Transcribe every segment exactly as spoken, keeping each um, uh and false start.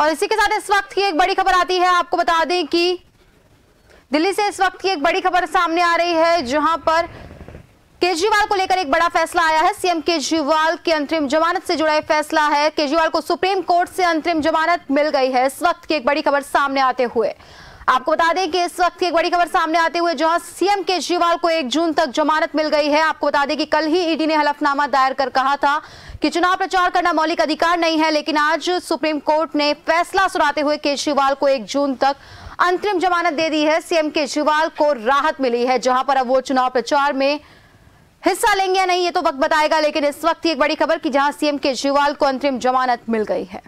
और इसी के साथ इस वक्त की एक बड़ी खबर आती है। आपको बता दें कि दिल्ली से इस वक्त की एक बड़ी खबर सामने आ रही है, जहां पर केजरीवाल को लेकर एक बड़ा फैसला आया है। सीएम केजरीवाल की अंतरिम जमानत से जुड़ा फैसला है। केजरीवाल को सुप्रीम कोर्ट से अंतरिम जमानत मिल गई है। इस वक्त की एक बड़ी खबर सामने आते हुए आपको बता दें कि इस वक्त की एक बड़ी खबर सामने आते हुए जहां सीएम केजरीवाल को एक जून तक जमानत मिल गई है। आपको बता दें कि कल ही ईडी ने हलफनामा दायर कर कहा था कि चुनाव प्रचार करना मौलिक अधिकार नहीं है, लेकिन आज सुप्रीम कोर्ट ने फैसला सुनाते हुए केजरीवाल को एक जून तक अंतरिम जमानत दे दी है। सीएम केजरीवाल को राहत मिली है, जहां पर अब वो चुनाव प्रचार में हिस्सा लेंगे या नहीं ये तो वक्त बताएगा, लेकिन इस वक्त की एक बड़ी खबर कि जहां सीएम केजरीवाल को अंतरिम जमानत मिल गई है।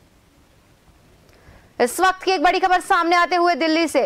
इस वक्त की एक बड़ी खबर सामने आते हुए दिल्ली से,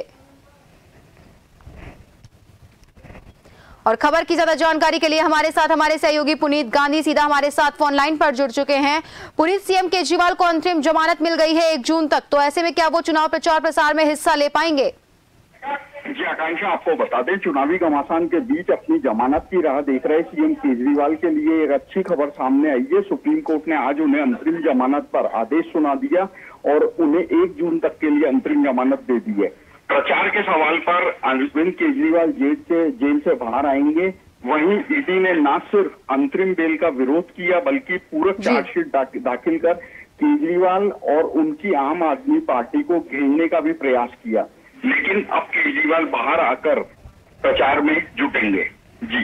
और खबर की ज्यादा जानकारी के लिए हमारे साथ हमारे सहयोगी पुनीत गांधी सीधा हमारे साथ फोन लाइन पर जुड़ चुके हैं। पुनीत, सीएम केजरीवाल को अंतरिम जमानत मिल गई है एक जून तक, तो ऐसे में क्या वो चुनाव प्रचार प्रसार में हिस्सा ले पाएंगे? जी आकांक्षा, आपको बता दें चुनावी घमासान के बीच अपनी जमानत की राह देख रहे सीएम केजरीवाल के लिए एक अच्छी खबर सामने आई है। सुप्रीम कोर्ट ने आज उन्हें अंतरिम जमानत पर आदेश सुना दिया और उन्हें एक जून तक के लिए अंतरिम जमानत दे दी है। प्रचार के सवाल पर अरविंद केजरीवाल जेल से जेल से बाहर आएंगे। वहीं ईडी ने न सिर्फ अंतरिम बेल का विरोध किया बल्कि पूरक चार्जशीट दा, दाखिल कर केजरीवाल और उनकी आम आदमी पार्टी को घेरने का भी प्रयास किया, लेकिन अब केजरीवाल बाहर आकर प्रचार में जुटेंगे। जी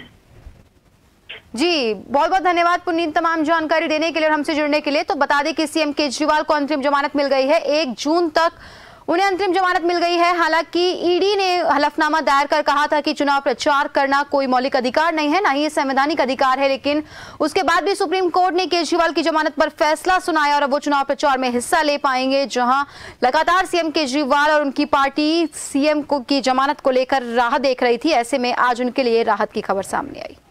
जी बहुत बहुत धन्यवाद पुनीत तमाम जानकारी देने के लिए और हमसे जुड़ने के लिए। तो बता दें कि सीएम केजरीवाल को अंतरिम जमानत मिल गई है, एक जून तक उन्हें अंतरिम जमानत मिल गई है। हालांकि ईडी ने हलफनामा दायर कर कहा था कि चुनाव प्रचार करना कोई मौलिक अधिकार नहीं है, ना ही ये संवैधानिक अधिकार है, लेकिन उसके बाद भी सुप्रीम कोर्ट ने केजरीवाल की जमानत पर फैसला सुनाया और अब वो चुनाव प्रचार में हिस्सा ले पाएंगे, जहां लगातार सीएम केजरीवाल और उनकी पार्टी सीएम को की जमानत को लेकर राह देख रही थी। ऐसे में आज उनके लिए राहत की खबर सामने आई।